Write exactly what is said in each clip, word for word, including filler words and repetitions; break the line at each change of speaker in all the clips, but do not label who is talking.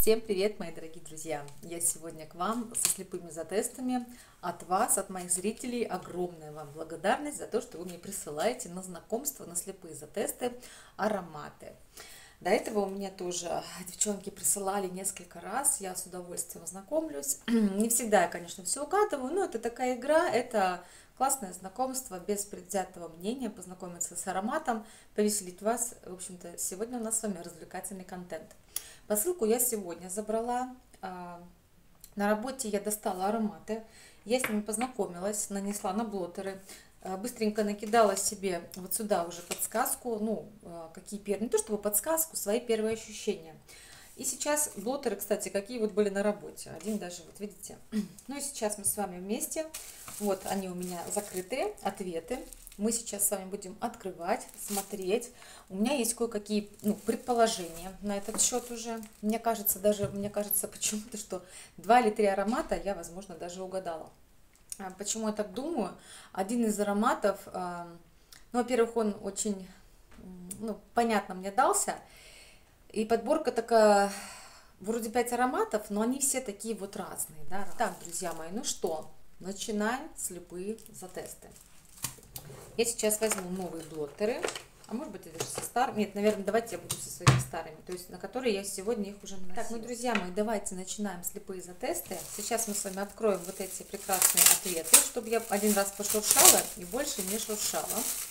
Всем привет, мои дорогие друзья! Я сегодня к вам со слепыми затестами. От вас, от моих зрителей, огромная вам благодарность за то, что вы мне присылаете на знакомство, на слепые затесты ароматы. До этого у меня тоже девчонки присылали несколько раз, я с удовольствием знакомлюсь. Не всегда я, конечно, все угадываю, но это такая игра, это классное знакомство, без предвзятого мнения, познакомиться с ароматом, повеселить вас. В общем-то, сегодня у нас с вами развлекательный контент. Посылку я сегодня забрала. На работе я достала ароматы, я с ними познакомилась, нанесла на блотеры. Быстренько накидала себе вот сюда уже подсказку, ну, какие первые, не то чтобы подсказку, свои первые ощущения. И сейчас блотеры, кстати, какие вот были на работе. Один даже, вот видите. Ну и сейчас мы с вами вместе. Вот они у меня закрытые, ответы. Мы сейчас с вами будем открывать, смотреть. У меня есть кое-какие, ну, предположения на этот счет уже. Мне кажется, даже, мне кажется почему-то, что два или три аромата я, возможно, даже угадала. Почему я так думаю? Один из ароматов, ну, во-первых, он очень, ну, понятно мне дался. И подборка такая, вроде пять ароматов, но они все такие вот разные, да. Так, друзья мои, ну что, начинаем слепые затесты. Я сейчас возьму новые блотеры, а может быть, даже со старыми. Нет, наверное, давайте я буду со своими старыми, то есть на которые я сегодня их уже наносила. Так, ну, друзья мои, давайте начинаем слепые затесты. Сейчас мы с вами откроем вот эти прекрасные ответы, чтобы я один раз пошуршала и больше не шуршала.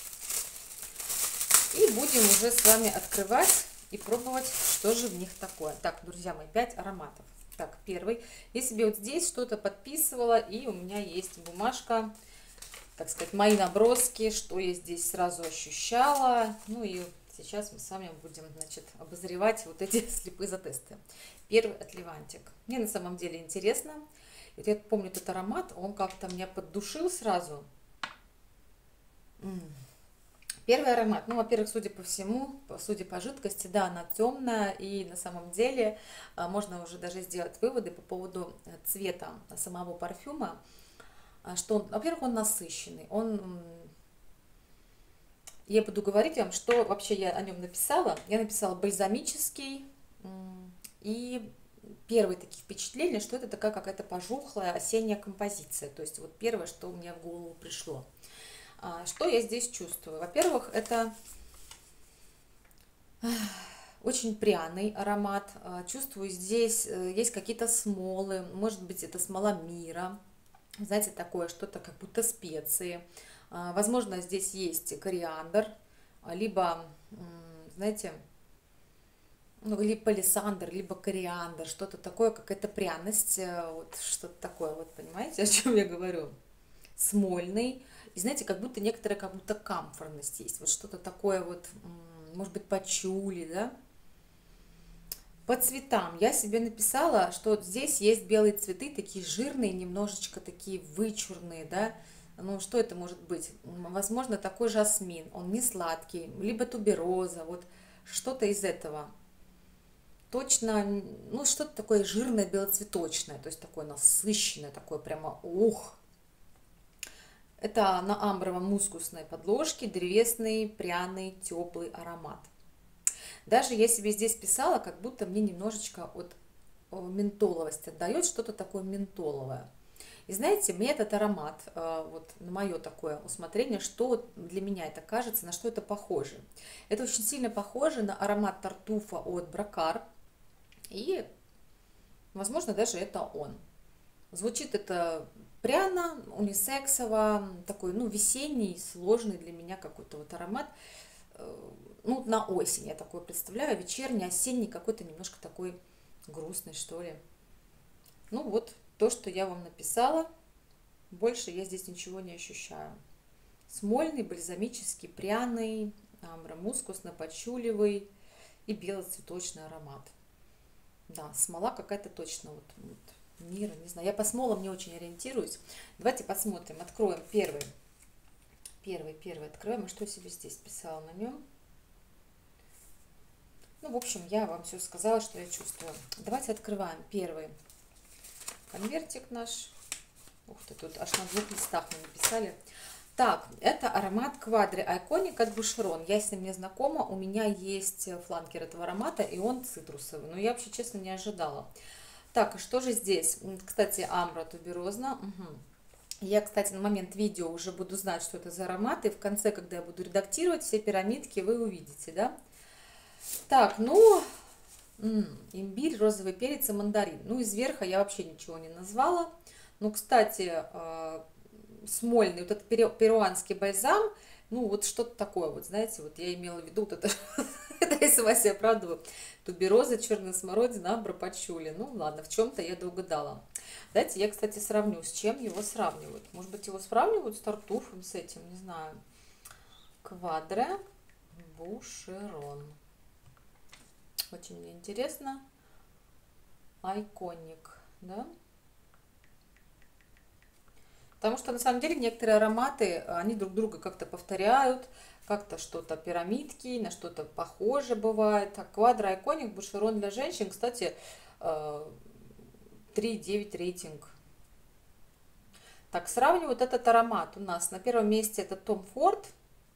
И будем уже с вами открывать и пробовать, что же в них такое. Так, друзья мои, пять ароматов. Так, первый. Я себе вот здесь что-то подписывала, и у меня есть бумажка, так сказать, мои наброски, что я здесь сразу ощущала. Ну и сейчас мы с вами будем, значит, обозревать вот эти слепые затесты. Первый от Левантик. Мне на самом деле интересно. Вот я помню этот аромат, он как-то меня поддушил сразу. Первый аромат, ну, во-первых, судя по всему, судя по жидкости, да, она темная, и на самом деле можно уже даже сделать выводы по поводу цвета самого парфюма, что, во-первых, он насыщенный, он, я буду говорить вам, что вообще я о нем написала. Я написала бальзамический, и первые такие впечатления, что это такая какая-то пожухлая осенняя композиция, то есть вот первое, что мне в голову пришло. Что я здесь чувствую? Во-первых, это очень пряный аромат. Чувствую, здесь есть какие-то смолы. Может быть, это смола мира. Знаете, такое что-то, как будто специи. Возможно, здесь есть кориандр, либо, знаете, ну, либо палисандр, либо кориандр. Что-то такое, какая-то пряность. Вот что-то такое, вот понимаете, о чем я говорю? Смольный. И знаете, как будто некоторая, как будто камфорность есть. Вот что-то такое вот, может быть, пачули, да? По цветам я себе написала, что вот здесь есть белые цветы, такие жирные, немножечко такие вычурные, да? Ну, что это может быть? Возможно, такой жасмин, он не сладкий, либо тубероза, вот что-то из этого. Точно, ну, что-то такое жирное, белоцветочное, то есть такое насыщенное, такое прямо, ух! Это на амброво-мускусной подложке древесный, пряный, теплый аромат. Даже я себе здесь писала, как будто мне немножечко от ментоловости отдает, что-то такое ментоловое. И знаете, мне этот аромат, вот на мое такое усмотрение, что для меня это кажется, на что это похоже. Это очень сильно похоже на аромат тартуфа от Бракар. И, возможно, даже это он. Звучит это пряно, унисексово, такой, ну, весенний, сложный для меня какой-то вот аромат. Ну, на осень я такой представляю, вечерний, осенний, какой-то немножко такой грустный, что ли. Ну, вот то, что я вам написала. Больше я здесь ничего не ощущаю. Смольный, бальзамический, пряный, амбромускусно-пачулевый и белоцветочный аромат. Да, смола какая-то точно вот, вот мира, не знаю. Я по смолам не очень ориентируюсь. Давайте посмотрим, откроем первый. Первый, первый откроем. И что я себе здесь писала на нем? Ну, в общем, я вам все сказала, что я чувствую. Давайте открываем первый конвертик наш. Ух ты, тут аж на двух листах мы написали. Так, это аромат Quadri Iconic от Boucheron. Я с ним не знакома, у меня есть фланкер этого аромата, и он цитрусовый. Но я вообще, честно, не ожидала. Так, и что же здесь? Кстати, амбра туберозна. Угу. Я, кстати, на момент видео уже буду знать, что это за аромат, и в конце, когда я буду редактировать все пирамидки, вы увидите, да? Так, ну, м, имбирь, розовый перец и мандарин. Ну, из верха я вообще ничего не назвала. Ну, кстати, э, смольный, вот этот перу- перуанский бальзам, ну, вот что-то такое, вот, знаете, вот я имела в виду, вот это, это я сама себя оправдываю, тубероза, черная смородина, амбра, пачули. Ну, ладно, в чем-то я доугадала. Знаете, я, кстати, сравню, с чем его сравнивают. Может быть, его сравнивают с тартуфом, с этим, не знаю. Квадре Бушерон. Очень мне интересно. Айконик, да? Потому что на самом деле некоторые ароматы, они друг друга как-то повторяют, как-то что-то пирамидки, на что-то похоже бывает. Так, Квадро Айконик, Бушерон для женщин, кстати, э, три и девять рейтинг. Так, сравнивают этот аромат. У нас на первом месте это Том Форд.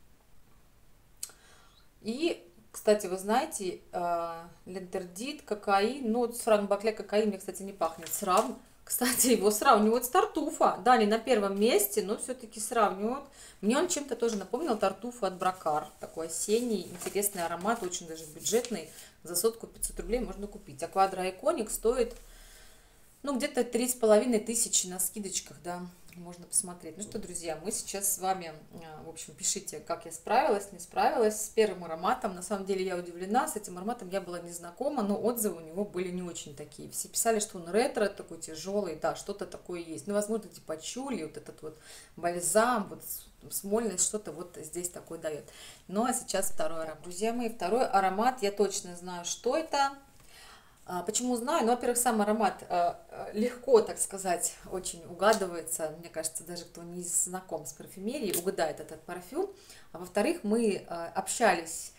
И, кстати, вы знаете, э, Лендердит, кокаин, ну, вот с Франк Бакле кокаин мне, кстати, не пахнет. Срав... Кстати, его сравнивают с Тартуфа. Да, не на первом месте, но все-таки сравнивают. Мне он чем-то тоже напомнил Тартуфа от Бракар. Такой осенний, интересный аромат, очень даже бюджетный. За сотку пятьсот рублей можно купить. А Квадро Iconic стоит, ну, где-то три с половиной тысячи на скидочках, да. Можно посмотреть. Ну что, друзья, мы сейчас с вами, в общем, пишите, как я справилась, не справилась с первым ароматом. На самом деле я удивлена, с этим ароматом я была не знакома, но отзывы у него были не очень такие. Все писали, что он ретро, такой тяжелый, да, что-то такое есть. Ну, возможно, типа чули, вот этот вот бальзам, вот смольность, что-то вот здесь такое дает. Ну, а сейчас второй аромат. Друзья мои, второй аромат, я точно знаю, что это. Почему знаю? Ну, во-первых, сам аромат легко, так сказать, очень угадывается. Мне кажется, даже кто не знаком с парфюмерией, угадает этот парфюм. А во-вторых, мы общались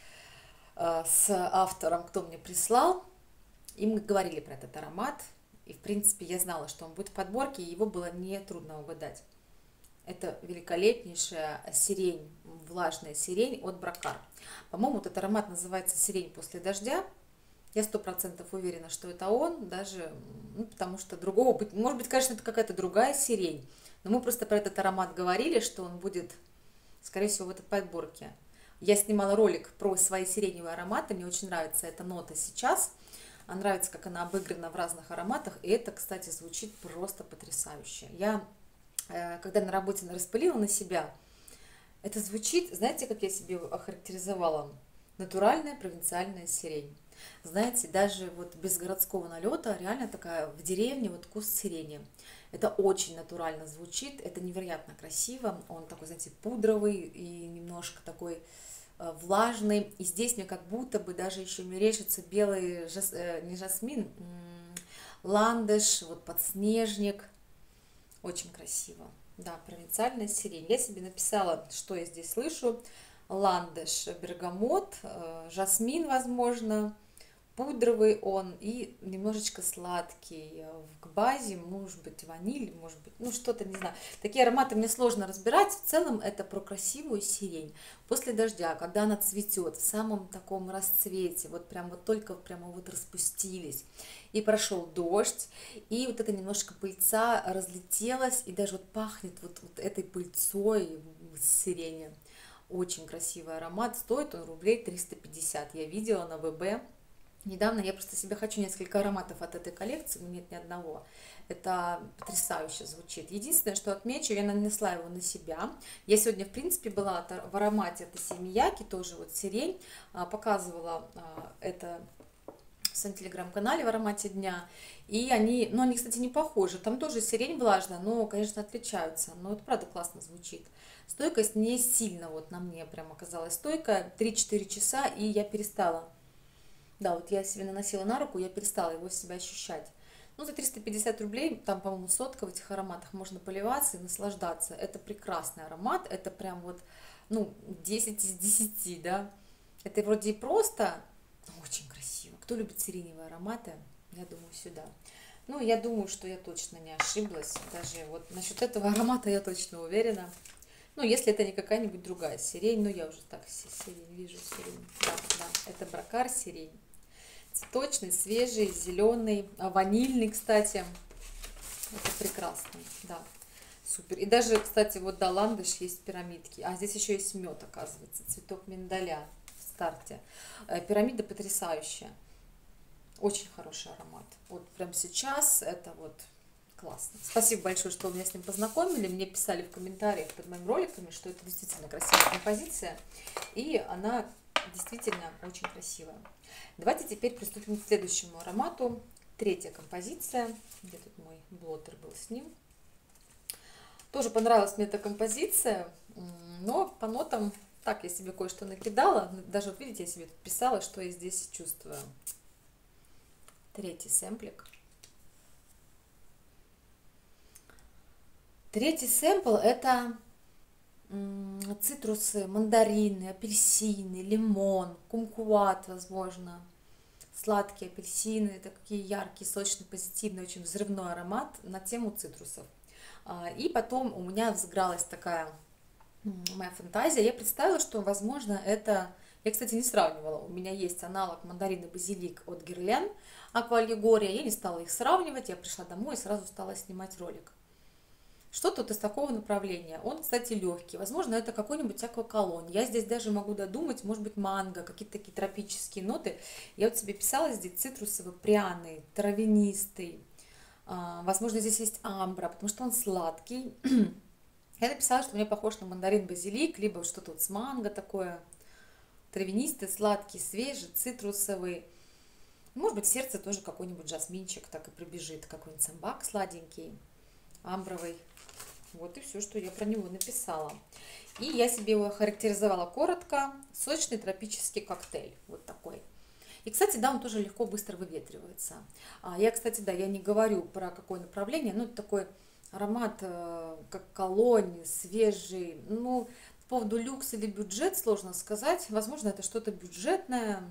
с автором, кто мне прислал, и мы говорили про этот аромат. И, в принципе, я знала, что он будет в подборке, и его было нетрудно угадать. Это великолепнейшая сирень, влажная сирень от Бракар. По-моему, этот аромат называется «Сирень после дождя». Я сто процентов уверена, что это он, даже, ну, потому что другого быть, может быть, конечно, это какая-то другая сирень, но мы просто про этот аромат говорили, что он будет, скорее всего, в этой подборке. Я снимала ролик про свои сиреневые ароматы, мне очень нравится эта нота сейчас, а нравится, как она обыграна в разных ароматах, и это, кстати, звучит просто потрясающе. Я, когда на работе распылила на себя, это звучит, знаете, как я себе охарактеризовала? Натуральная провинциальная сирень. Знаете, даже вот без городского налета реально такая в деревне вот вкус сирени. Это очень натурально звучит, это невероятно красиво. Он такой, знаете, пудровый и немножко такой э, влажный. И здесь мне как будто бы даже еще мерещится белый, жас, э, не жасмин, ландыш, вот подснежник. Очень красиво. Да, провинциальная сирень. Я себе написала, что я здесь слышу. Ландыш, бергамот, э, жасмин, возможно, пудровый он и немножечко сладкий. К базе, может быть, ваниль, может быть, ну что-то, не знаю. Такие ароматы мне сложно разбирать. В целом это про красивую сирень. После дождя, когда она цветет в самом таком расцвете, вот прям вот только прямо вот распустились. И прошел дождь, и вот эта немножко пыльца разлетелась, и даже вот пахнет вот, вот этой пыльцой сирени. Очень красивый аромат, стоит он рублей триста пятьдесят. Я видела на ВБ. Недавно я просто себе хочу несколько ароматов от этой коллекции, но нет ни одного. Это потрясающе звучит. Единственное, что отмечу, я нанесла его на себя. Я сегодня, в принципе, была в аромате от Семияки, тоже вот сирень, показывала это в своем телеграм-канале в аромате дня. И они, ну они, кстати, не похожи. Там тоже сирень влажная, но, конечно, отличаются. Но это, правда, классно звучит. Стойкость не сильно вот на мне прям оказалась стойкая. три-четыре часа, и я перестала. Да, вот я себе наносила на руку, я перестала его в себя ощущать. Ну, за триста пятьдесят рублей, там, по-моему, сотка в этих ароматах, можно поливаться и наслаждаться. Это прекрасный аромат, это прям вот, ну, десять из десяти, да. Это вроде и просто, но очень красиво. Кто любит сиреневые ароматы, я думаю, сюда. Ну, я думаю, что я точно не ошиблась. Даже вот насчет этого аромата я точно уверена. Ну, если это не какая-нибудь другая сирень, ну, я уже так сирень вижу, сирень. Да, да, это брокар сирень. Цветочный, свежий, зеленый, ванильный, кстати. Это прекрасно, да. Супер. И даже, кстати, вот да, ландыш есть пирамидки. А здесь еще есть мед, оказывается, цветок миндаля в старте. Пирамида потрясающая. Очень хороший аромат. Вот прямо сейчас это вот классно. Спасибо большое, что вы меня с ним познакомили. Мне писали в комментариях под моими роликами, что это действительно красивая композиция. И она действительно очень красивая. Давайте теперь приступим к следующему аромату. Третья композиция. Где тут мой блоттер был с ним? Тоже понравилась мне эта композиция, но по нотам так я себе кое-что накидала. Даже вот видите, я себе писала, что я здесь чувствую. Третий сэмплик. Третий сэмпл это цитрусы, мандарины, апельсины, лимон, кумкват, возможно. Сладкие апельсины, такие яркие, сочные, позитивные, очень взрывной аромат на тему цитрусов. И потом у меня взыгралась такая моя фантазия. Я представила, что, возможно, это... Я, кстати, не сравнивала. У меня есть аналог мандарин и базилик от Guerlain Аква Аллегория. Я не стала их сравнивать. Я пришла домой и сразу стала снимать ролик. Что тут из такого направления? Он, кстати, легкий. Возможно, это какой-нибудь акваколонь. Я здесь даже могу додумать, может быть, манго, какие-то такие тропические ноты. Я вот себе писала здесь цитрусовый, пряный, травянистый. Возможно, здесь есть амбра, потому что он сладкий. Я написала, что мне похож на мандарин базилик, либо что-то вот с манго такое. Травянистый, сладкий, свежий, цитрусовый. Может быть, в сердце тоже какой-нибудь жасминчик так и прибежит. Какой-нибудь самбак сладенький, амбровый. Вот и все, что я про него написала. И я себе его характеризовала коротко. Сочный тропический коктейль. Вот такой. И, кстати, да, он тоже легко, быстро выветривается. Я, кстати, да, я не говорю про какое направление, но это такой аромат, как колонии, свежий. Ну, по поводу люкс или бюджет сложно сказать. Возможно, это что-то бюджетное.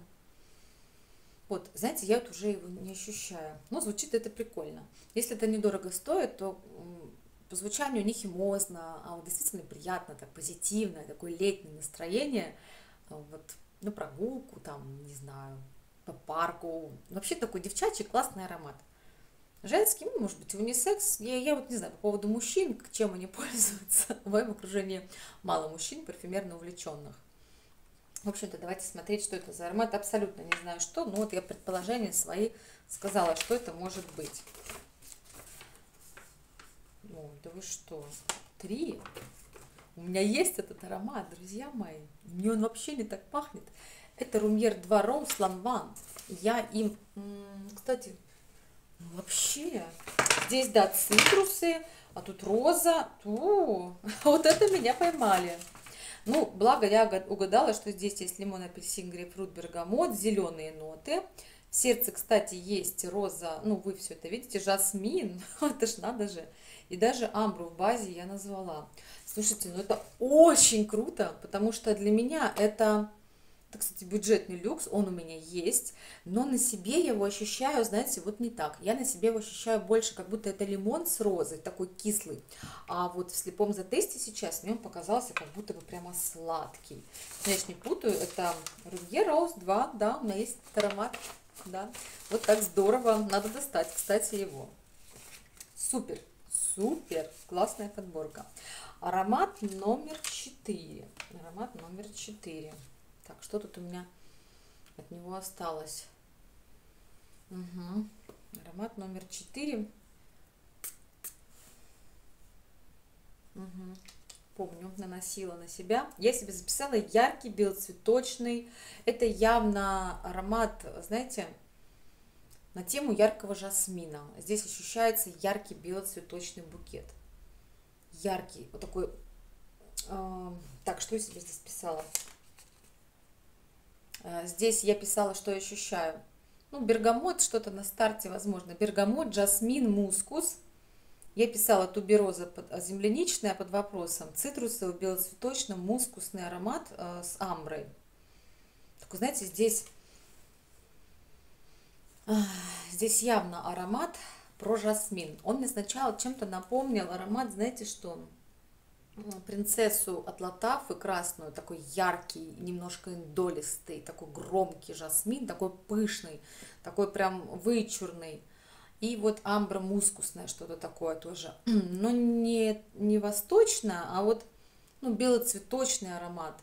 Вот, знаете, я вот уже его не ощущаю. Но звучит это прикольно. Если это недорого стоит, то по звучанию не химозно, а вот действительно приятно, так позитивное, такое летнее настроение. Вот, на прогулку, там, не знаю, по парку. Вообще такой девчачий классный аромат. Женский, ну, может быть, унисекс. Я, я вот не знаю, по поводу мужчин, чем они пользуются. В моем окружении мало мужчин, парфюмерно увлеченных. В общем-то, давайте смотреть, что это за аромат. Абсолютно не знаю, что, но вот я предположения свои сказала, что это может быть. Ой, да вы что? Три? У меня есть этот аромат, друзья мои. Мне он вообще не так пахнет. Это Румьер два Rose Lanvin. Я им, кстати, вообще, здесь, да, цитрусы, а тут роза. О, вот это меня поймали. Ну, благо я угадала, что здесь есть лимон, апельсин, грейпфрут, бергамот, зеленые ноты. В сердце, кстати, есть роза, ну, вы все это видите, жасмин, это ж надо же. И даже амбру в базе я назвала. Слушайте, ну это очень круто, потому что для меня это, это, кстати, бюджетный люкс, он у меня есть, но на себе я его ощущаю, знаете, вот не так. Я на себе его ощущаю больше, как будто это лимон с розой, такой кислый. А вот в слепом затесте сейчас мне он показался как будто бы прямо сладкий. Конечно, не путаю, это Румьер Роуз два, да, у меня есть этот аромат, да. Вот так здорово, надо достать, кстати, его. Супер, супер, классная подборка. Аромат номер четыре. Аромат номер четыре. Так, что тут у меня от него осталось? Угу. Аромат номер четыре. Угу. Помню, наносила на себя. Я себе записала яркий белоцветочный. Это явно аромат, знаете, на тему яркого жасмина. Здесь ощущается яркий белоцветочный букет. Яркий, вот такой. Э, так, что я себе здесь писала? Э, здесь я писала, что я ощущаю. Ну, бергамот, что-то на старте, возможно. Бергамот, жасмин, мускус. Я писала тубероза под, земляничная под вопросом. Цитрусовый, белоцветочный, мускусный аромат э, с амброй. Такой, знаете, здесь, э, здесь явно аромат про жасмин. Он мне сначала чем-то напомнил аромат, знаете что? принцессу от Латафы красную, такой яркий, немножко индолистый, такой громкий жасмин, такой пышный, такой прям вычурный. И вот амбра мускусная, что-то такое тоже. Но не, не восточное, а вот ну, белоцветочный аромат.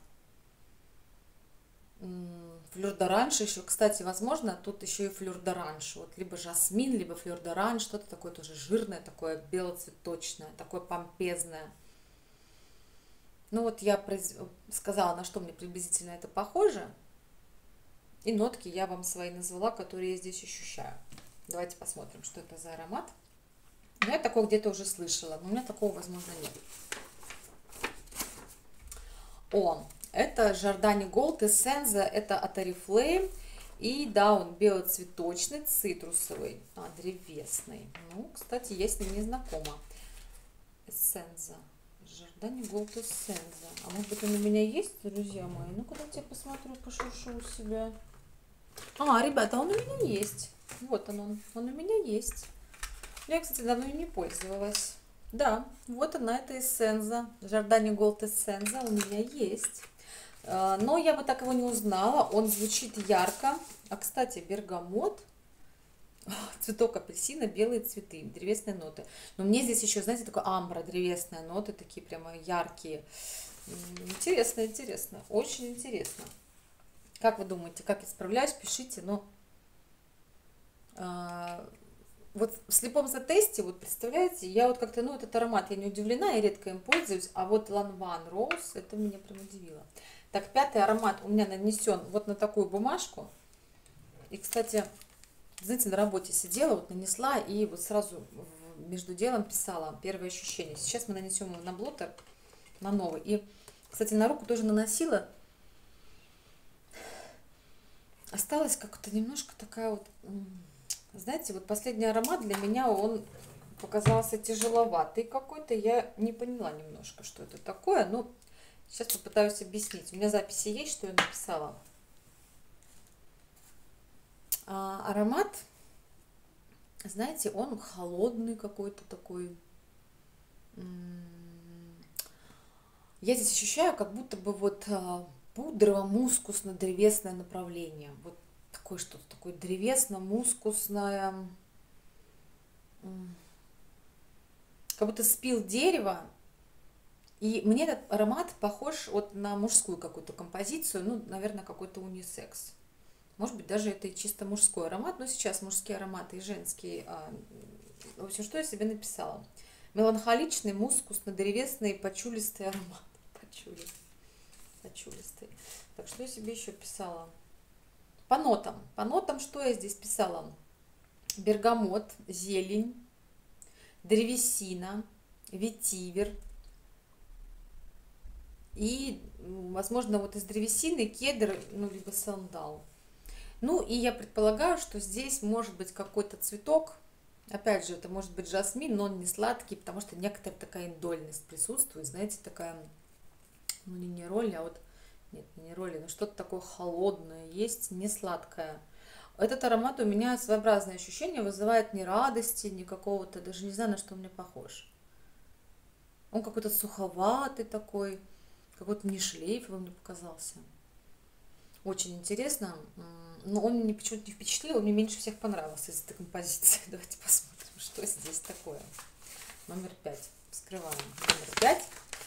Флёр-д'оранж еще, кстати, возможно, тут еще и флёр-д'оранж. Вот либо жасмин, либо флёр-д'оранж, что-то такое тоже жирное, такое белоцветочное, такое помпезное. Ну вот я произ... сказала, на что мне приблизительно это похоже. И нотки я вам свои назвала, которые я здесь ощущаю. Давайте посмотрим, что это за аромат. Я такого где-то уже слышала, но у меня такого, возможно, нет. О, это Giordani Gold Essenza, это от Oriflame. И да, он белоцветочный, цитрусовый, а, древесный. Ну, кстати, я с ним не знакома. Essenza. Giordani Gold Essenza. А может быть, он у меня есть, друзья мои? Ну-ка, дайте я посмотрю, пошуршу у себя. А, ребята, он у меня есть. Вот он, он, он у меня есть. Я, кстати, давно не пользовалась. Да, вот она, это Essenza. Giordani Gold Essenza у меня есть. Но я бы так его не узнала. Он звучит ярко. А, кстати, бергамот, цветок апельсина, белые цветы, древесные ноты. Но мне здесь еще, знаете, такой амбра, древесные ноты, такие прямо яркие. Интересно, интересно, очень интересно. Как вы думаете, как я справляюсь? Пишите, но а, вот в слепом затесте, вот представляете, я вот как-то, ну, этот аромат, я не удивлена, я редко им пользуюсь, а вот Lanvin Rose, это меня прям удивило. Так, пятый аромат у меня нанесен вот на такую бумажку. И, кстати, знаете, на работе сидела, вот нанесла и вот сразу между делом писала первые ощущения. Сейчас мы нанесем его на блотер, на новый. И, кстати, на руку тоже наносила. Осталась как-то немножко такая вот, знаете, вот последний аромат для меня, он показался тяжеловатый какой-то. Я не поняла немножко, что это такое, но сейчас попытаюсь объяснить. У меня записи есть, что я написала. А, аромат, знаете, он холодный какой-то такой. Я здесь ощущаю, как будто бы вот пудрово-мускусно-древесное направление. Вот такое что-то такое древесно-мускусное. Как будто спил дерево. И мне этот аромат похож вот на мужскую какую-то композицию. Ну, наверное, какой-то унисекс. Может быть, даже это и чисто мужской аромат. Но сейчас мужские ароматы и женские. В общем, что я себе написала? Меланхоличный, мускусно-древесный, почулистый аромат. Почулистый. Почулистый. Так, что я себе еще писала? По нотам. По нотам что я здесь писала? Бергамот, зелень, древесина, ветивер. И, возможно, вот из древесины кедр, ну, либо сандал. Ну, и я предполагаю, что здесь может быть какой-то цветок. Опять же, это может быть жасмин, но он не сладкий, потому что некоторая такая индольность присутствует. Знаете, такая, ну, не нероли, а вот, нет, не нероли, но что-то такое холодное есть, не сладкое. Этот аромат у меня своеобразное ощущение вызывает ни радости, ни какого-то, даже не знаю, на что он мне похож. Он какой-то суховатый такой, какой-то не шлейфовый мне показался. Очень интересно, но он мне почему-то не впечатлил, он мне меньше всех понравился из этой композиции. Давайте посмотрим, что здесь такое. Номер пять. Вскрываем. Номер пять.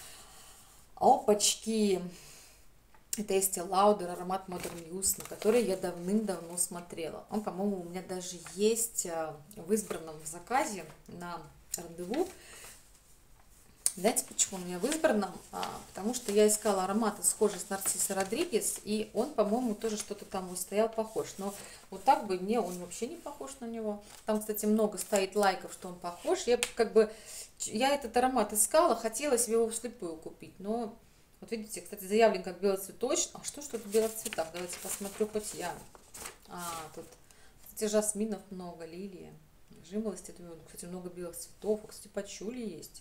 Опачки! Это Estee Lauder аромат Modern Youth, на который я давным-давно смотрела. Он, по-моему, у меня даже есть в избранном заказе на рандеву. Знаете, почему у меня в избранном? А, потому что я искала ароматы, схожие с Нарциссо Родригес, и он, по-моему, тоже что-то там стоял похож. Но вот так бы мне он вообще не похож на него. Там, кстати, много стоит лайков, что он похож. Я как бы, я этот аромат искала, хотела себе его вслепую купить, но вот видите, кстати, заявлен как белоцветочный. А что что-то в белых цветах? Давайте посмотрю хоть я. А, тут, кстати, жасминов много, лилии, жимолости, кстати, много белых цветов. Кстати, пачули есть.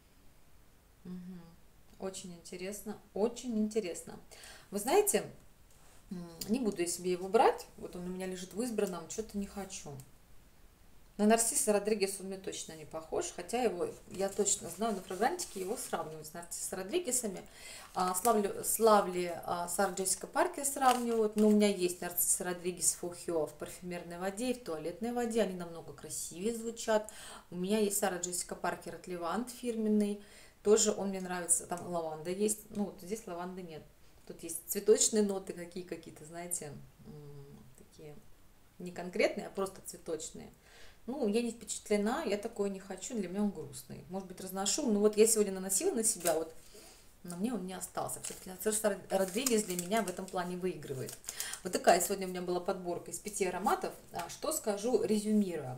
Угу. Очень интересно, очень интересно. Вы знаете, не буду я себе его брать. Вот он у меня лежит в избранном, что-то не хочу. На Нарцисса Родригес он мне точно не похож, хотя его, я точно знаю, на фрагрантике его сравнивают с Нарцисса Родригесами. А, славлю, славли а, Сара Джессика Паркер сравнивают, но у меня есть Нарцисс Родригес Фухио в парфюмерной воде и в туалетной воде, они намного красивее звучат. У меня есть Сара Джессика Паркер от Левант фирменный, тоже он мне нравится, там лаванда есть, ну вот здесь лаванды нет. Тут есть цветочные ноты, какие какие-то, знаете, такие не конкретные, а просто цветочные. Ну, я не впечатлена, я такое не хочу, для меня он грустный. Может быть, разношу, но вот я сегодня наносила на себя, вот, но мне он не остался. Все-таки Нарцисс Родригес для меня в этом плане выигрывает. Вот такая сегодня у меня была подборка из пяти ароматов. Что скажу, резюмируя.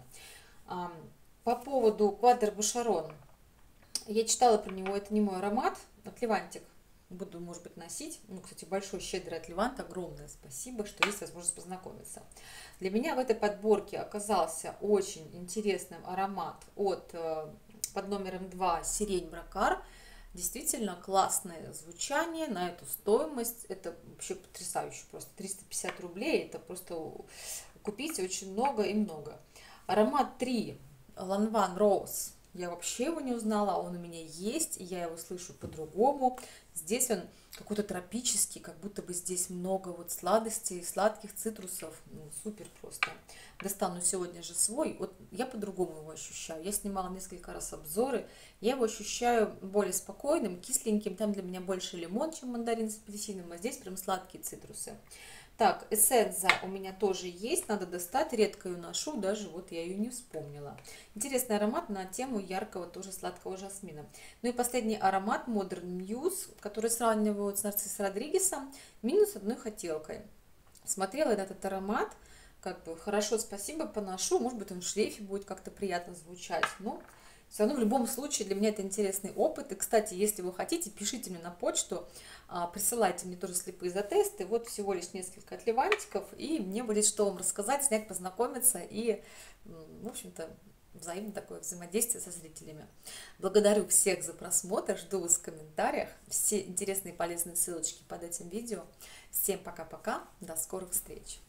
По поводу Квадр Бушарон. Я читала про него, это не мой аромат, от Левантик. Буду, может быть, носить. Ну, кстати, большой, щедрый от Левант. Огромное спасибо, что есть возможность познакомиться. Для меня в этой подборке оказался очень интересным аромат от под номером два Сирень Бракар. Действительно классное звучание на эту стоимость. Это вообще потрясающе. Просто триста пятьдесят рублей. Это просто купить очень много и много. Аромат три Lanvin Rose. Я вообще его не узнала, он у меня есть, и я его слышу по-другому. Здесь он какой-то тропический, как будто бы здесь много вот сладостей, сладких цитрусов. Ну, супер просто. Достану сегодня же свой. Вот я по-другому его ощущаю. Я снимала несколько раз обзоры. Я его ощущаю более спокойным, кисленьким. Там для меня больше лимон, чем мандарин с апельсином, а здесь прям сладкие цитрусы. Так, эссенза у меня тоже есть, надо достать, редко ее ношу, даже вот я ее не вспомнила. Интересный аромат на тему яркого тоже сладкого жасмина. Ну и последний аромат Modern Muse, который сравнивают с Нарциссом Родригесом, минус одной хотелкой. Смотрела на этот аромат, как бы хорошо, спасибо, поношу, может быть он в шлейфе будет как-то приятно звучать, но все равно в любом случае для меня это интересный опыт. И, кстати, если вы хотите, пишите мне на почту, присылайте мне тоже слепые затесты. Вот всего лишь несколько отливантиков, и мне будет что вам рассказать, снять, познакомиться и, в общем-то, взаимно такое взаимодействие со зрителями. Благодарю всех за просмотр, жду вас в комментариях. Все интересные и полезные ссылочки под этим видео. Всем пока-пока, до скорых встреч!